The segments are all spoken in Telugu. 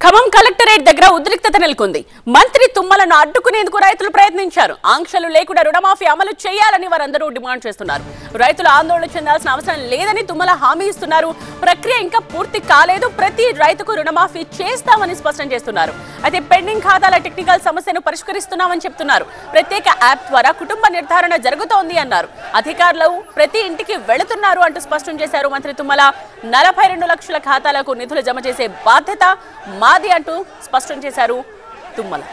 ఖమ్మం కలెక్టరేట్ దగ్గర ఉద్రిక్తత నెలకొంది. మంత్రి తుమ్మలను అడ్డుకునేందుకు రైతులు ప్రయత్నించారు. ఆంక్షలు లేకుండా రుణమాఫీ అమలు చేయాలని వారందరూ డిమాండ్ చేస్తున్నారు. రైతులు ఆందోళన చెందాల్సిన అవసరం లేదని తుమ్మల హామీ ఇస్తున్నారు. ప్రక్రియ ఇంకా పూర్తి కాలేదు, ప్రతి రైతుకు రుణమాఫీ చేస్తామని స్పష్టం చేస్తున్నారు. అయితే పెండింగ్ ఖాతాల టెక్నికల్ సమస్యను పరిష్కరిస్తున్నామని చెప్తున్నారు. ప్రత్యేక యాప్ ద్వారా కుటుంబ నిర్ధారణ జరుగుతోంది అన్నారు. అధికారులు ప్రతి ఇంటికి వెళుతున్నారు అంటూ స్పష్టం చేశారు మంత్రి తుమ్మల. 42 లక్షల ఖాతాలకు నిధులు జమ చేసే బాధ్యత మాది అంటూ స్పష్టం చేశారు తుమ్మల.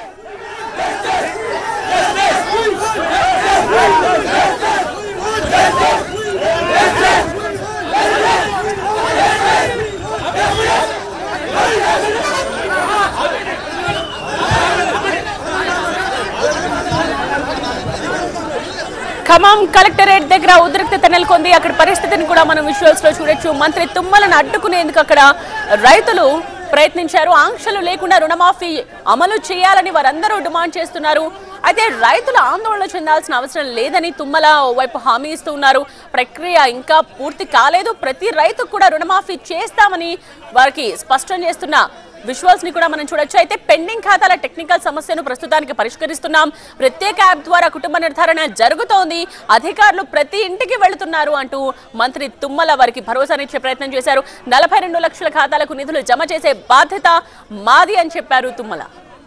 ఖమ్మం కలెక్టరేట్ దగ్గర ఉద్రిక్తత నెలకొంది. అక్కడ పరిస్థితిని కూడా మనం విజువల్స్ లో చూడొచ్చు. మంత్రి తుమ్మలను అడ్డుకునేందుకు అక్కడ రైతులు ప్రయత్నించారు. ఆంక్షలు లేకుండా రుణమాఫీ అమలు చేయాలని వారందరూ డిమాండ్ చేస్తున్నారు. అయితే రైతులు ఆందోళన చెందాల్సిన అవసరం లేదని తుమ్మల ఓవైపు హామీ ఇస్తూ ఉన్నారు. ప్రక్రియ ఇంకా పూర్తి కాలేదు, ప్రతి రైతుకు కూడా రుణమాఫీ చేస్తామని వారికి స్పష్టం చేస్తున్న విజువల్స్ ని కూడా మనం చూడొచ్చు. అయితే పెండింగ్ ఖాతాల టెక్నికల్ సమస్యను ప్రస్తుతానికి పరిష్కరిస్తున్నాం. ప్రత్యేక యాప్ ద్వారా కుటుంబ నిర్ధారణ జరుగుతోంది. అధికారులు ప్రతి ఇంటికి వెళుతున్నారు అంటూ మంత్రి తుమ్మల వారికి భరోసానిచ్చే ప్రయత్నం చేశారు. 42 లక్షల ఖాతాలకు నిధులు జమ చేసే బాధ్యత మాది అని చెప్పారు తుమ్మల.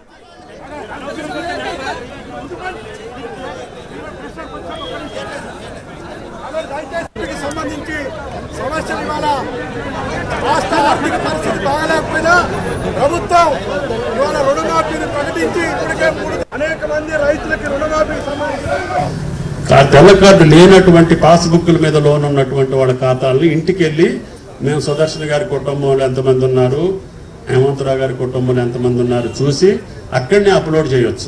సంబంధించి సమస్యలు ఇవాళ రాష్ట్ర ఆర్థిక పరిస్థితి బాగాలేకపోయినా ప్రభుత్వం ఇవాళ రుణమాఫీని ప్రకటించి ఇప్పటికే అనేక మంది రైతులకి రుణమాఫీకి సంబంధించి తెల్ల కార్డు లేనటువంటి పాస్బుక్ల మీద లోన్ ఉన్నటువంటి వాళ్ళ ఖాతాలను ఇంటికి వెళ్ళి మేము సుదర్శన్ గారి కుటుంబంలో ఎంతమంది ఉన్నారు, హేమంతరావు గారి కుటుంబంలో ఎంతమంది ఉన్నారు చూసి అక్కడనే అప్లోడ్ చేయొచ్చు.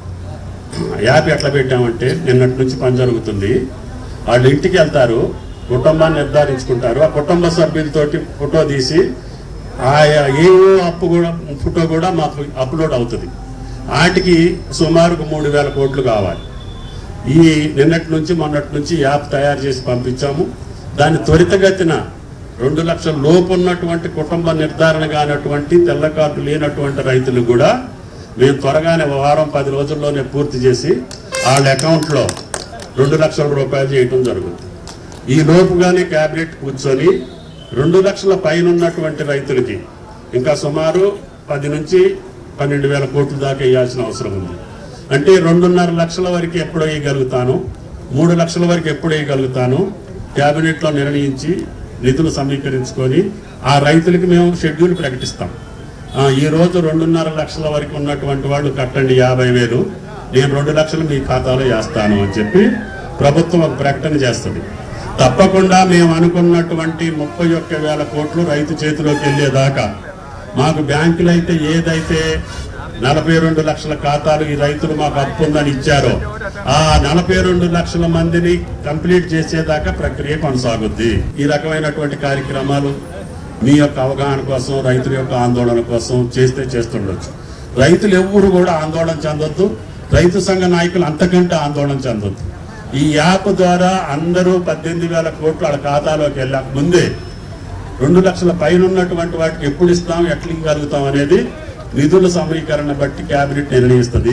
యాప్ ఎట్లా పెట్టామంటే నిన్నటి నుంచి పని జరుగుతుంది. వాళ్ళు ఇంటికి వెళ్తారు, కుటుంబాన్ని నిర్ధారించుకుంటారు. ఆ కుటుంబ సభ్యులతోటి ఫోటో తీసి ఆ ఏవో అప్పు కూడా ఫోటో కూడా మాకు అప్లోడ్ అవుతుంది. వాటికి సుమారుకు 3000 కోట్లు కావాలి. ఈ నిన్నటి నుంచి మొన్నటి నుంచి యాప్ తయారు చేసి పంపించాము. దాన్ని త్వరితగతిన 2 లక్షల లోపు ఉన్నటువంటి కుటుంబ నిర్ధారణ కానటువంటి తెల్ల కార్డు లేనటువంటి రైతులు కూడా మేము త్వరగానే వారం 10 రోజుల్లోనే పూర్తి చేసి వాళ్ళ అకౌంట్లో 2 లక్షల రూపాయలు చేయటం జరుగుతుంది. ఈ లోపుగానే క్యాబినెట్ కూర్చొని 2 లక్షల పైన ఉన్నటువంటి రైతులకి ఇంకా సుమారు 10 నుంచి 12,000 కోట్ల దాకా వేయాల్సిన అవసరం ఉంది. అంటే 2.5 లక్షల వరకు ఎప్పుడు వేయగలుగుతాను, 3 లక్షల వరకు ఎప్పుడు వేయగలుగుతాను క్యాబినెట్లో నిర్ణయించి నిధులు సమీకరించుకొని ఆ రైతులకి మేము షెడ్యూల్ ప్రకటిస్తాం. ఈరోజు 2.5 లక్షల వరకు ఉన్నటువంటి వాళ్ళు కట్టండి 50,000, నేను 2 లక్షలు మీ ఖాతాలో వేస్తాను అని చెప్పి ప్రభుత్వం ఒక ప్రకటన చేస్తుంది. తప్పకుండా మేము అనుకున్నటువంటి 31,000 కోట్లు రైతు చేతిలోకి వెళ్ళేదాకా మాకు బ్యాంకులు అయితే ఏదైతే 42 లక్షల ఖాతాలు ఈ రైతులు మాకు అప్పు ఉందని ఇచ్చారో ఆ 42 లక్షల మందిని కంప్లీట్ చేసేదాకా ప్రక్రియ కొనసాగుద్ది. ఈ రకమైనటువంటి కార్యక్రమాలు మీ యొక్క అవగాహన కోసం, రైతుల యొక్క ఆందోళన కోసం చేస్తుండొచ్చు. రైతులు ఎవరు కూడా ఆందోళన చెందొద్దు, రైతు సంఘ నాయకులు అంతకంటే ఆందోళన చెందొద్దు. ఈ యాప్ ద్వారా అందరూ 18,000 కోట్లు వాళ్ళ ఖాతాలోకి వెళ్ళక ముందే 2 లక్షల పైన ఉన్నటువంటి వాటికి ఎప్పుడు ఇస్తాం, ఎట్లా ఇవ్వగలుగుతాం అనేది నిధుల సమీకరణ బట్టి కేబినెట్ నిర్ణయిస్తుంది.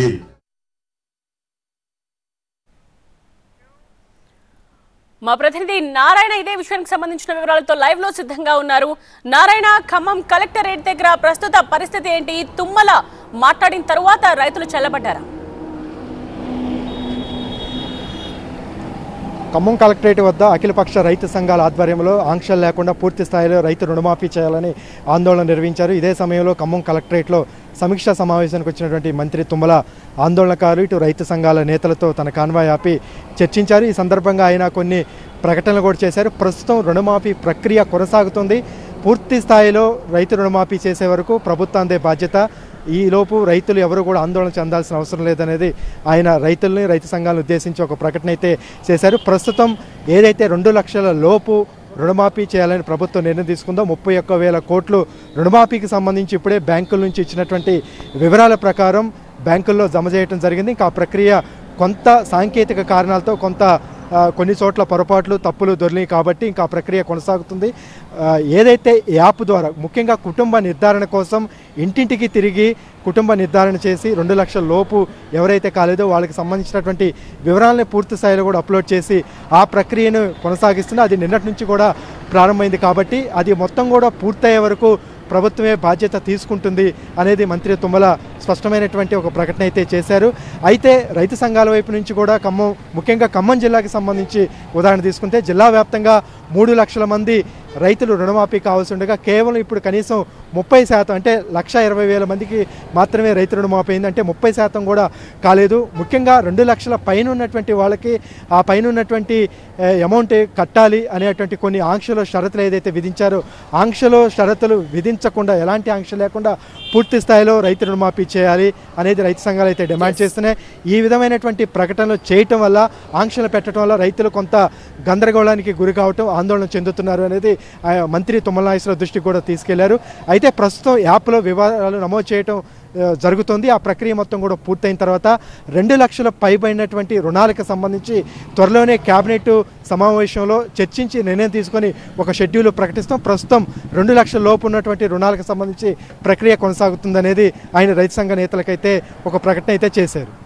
మా ప్రతినిధి నారాయణ ఇదే విషయానికి సంబంధించిన వివరాలతో లైవ్ లో సిద్ధంగా ఉన్నారు. నారాయణ, ఖమ్మం కలెక్టరేట్ దగ్గర ప్రస్తుత పరిస్థితి ఏంటి? తుమ్మల మాట్లాడిన తరువాత రైతులు చల్లబడ్డారా? ఖమ్మం కలెక్టరేట్ వద్ద అఖిలపక్ష రైతు సంఘాల ఆధ్వర్యంలో ఆంక్షలు లేకుండా పూర్తి స్థాయిలో రైతు రుణమాఫీ చేయాలని ఆందోళన నిర్వహించారు. ఇదే సమయంలో ఖమ్మం కలెక్టరేట్లో సమీక్షా సమావేశానికి వచ్చినటువంటి మంత్రి తుమ్మల ఆందోళనకారులు ఇటు రైతు సంఘాల నేతలతో తన కాన్వాయ్ ఆపి చర్చించారు. ఈ సందర్భంగా ఆయన కొన్ని ప్రకటనలు కూడా చేశారు. ప్రస్తుతం రుణమాఫీ ప్రక్రియ కొనసాగుతుంది. పూర్తి స్థాయిలో రైతు రుణమాఫీ చేసే వరకు ప్రభుత్వాందే బాధ్యత. ఈలోపు రైతులు ఎవరు కూడా ఆందోళన చెందాల్సిన అవసరం లేదనేది ఆయన రైతుల్ని, రైతు సంఘాలను ఉద్దేశించి ఒక ప్రకటన అయితే చేశారు. ప్రస్తుతం ఏదైతే 2 లక్షల లోపు రుణమాఫీ చేయాలని ప్రభుత్వం నిర్ణయం తీసుకుందో 31,000 కోట్లు రుణమాఫీకి సంబంధించి ఇప్పుడే బ్యాంకుల నుంచి ఇచ్చినటువంటి వివరాల ప్రకారం బ్యాంకుల్లో జమ చేయడం జరిగింది. ఇంకా ఆ ప్రక్రియ కొంత సాంకేతిక కారణాలతో కొంత కొన్ని చోట్ల పొరపాట్లు తప్పులు దొరికినాయి కాబట్టి ఇంకా ఆ ప్రక్రియ కొనసాగుతుంది. ఏదైతే యాప్ ద్వారా ముఖ్యంగా కుటుంబ నిర్ధారణ కోసం ఇంటింటికి తిరిగి కుటుంబ నిర్ధారణ చేసి 2 లక్షల లోపు ఎవరైతే కాలేదో వాళ్ళకి సంబంధించినటువంటి వివరాలని పూర్తి స్థాయిలో కూడా అప్లోడ్ చేసి ఆ ప్రక్రియను కొనసాగిస్తున్నా. అది నిన్నటి నుంచి కూడా ప్రారంభమైంది కాబట్టి అది మొత్తం కూడా పూర్తయ్యే వరకు ప్రభుత్వమే బాధ్యత తీసుకుంటుంది అనేది మంత్రి తుమ్మల స్పష్టమైనటువంటి ఒక ప్రకటన అయితే చేశారు. అయితే రైతు సంఘాల వైపు నుంచి కూడా ముఖ్యంగా ఖమ్మం జిల్లాకి సంబంధించి ఉదాహరణ తీసుకుంటే జిల్లా వ్యాప్తంగా 3 లక్షల మంది రైతులు రుణమాఫీ కావాల్సి ఉండగా కేవలం ఇప్పుడు కనీసం 30% అంటే 1,20,000 మందికి మాత్రమే రైతు రుణమాఫీ అయింది. అంటే 30% కూడా కాలేదు. ముఖ్యంగా 2 లక్షల పైన ఉన్నటువంటి వాళ్ళకి ఆ పైన ఉన్నటువంటి అమౌంట్ కట్టాలి అనేటువంటి కొన్ని ఆంక్షలు షరతులు ఏదైతే విధించారో ఆంక్షలు షరతులు విధించకుండా ఎలాంటి ఆంక్ష లేకుండా పూర్తి స్థాయిలో రైతు రుణమాఫీ చేయాలి అనేది రైతు సంఘాలు అయితే డిమాండ్ చేస్తున్నాయి. ఈ విధమైనటువంటి ప్రకటనలు చేయటం వల్ల ఆంక్షలు పెట్టడం వల్ల రైతులు కొంత గందరగోళానికి గురి కావటం ఆందోళన చెందుతున్నారు అనేది మంత్రి తుమ్మల నాగేశ్వరరావు దృష్టికి కూడా తీసుకెళ్లారు. అయితే ప్రస్తుతం యాప్లో వివరాలు నమోదు చేయటం జరుగుతుంది. ఆ ప్రక్రియ మొత్తం కూడా పూర్తయిన తర్వాత 2 లక్షల పైబడినటువంటి రుణాలకు సంబంధించి త్వరలోనే కేబినెట్ సమావేశంలో చర్చించి నిర్ణయం తీసుకొని ఒక షెడ్యూల్ ప్రకటిస్తాం. ప్రస్తుతం 2 లక్షల లోపు ఉన్నటువంటి రుణాలకు సంబంధించి ప్రక్రియ కొనసాగుతుందనేది ఆయన రైతు సంఘ నేతలకైతే ఒక ప్రకటన అయితే చేశారు.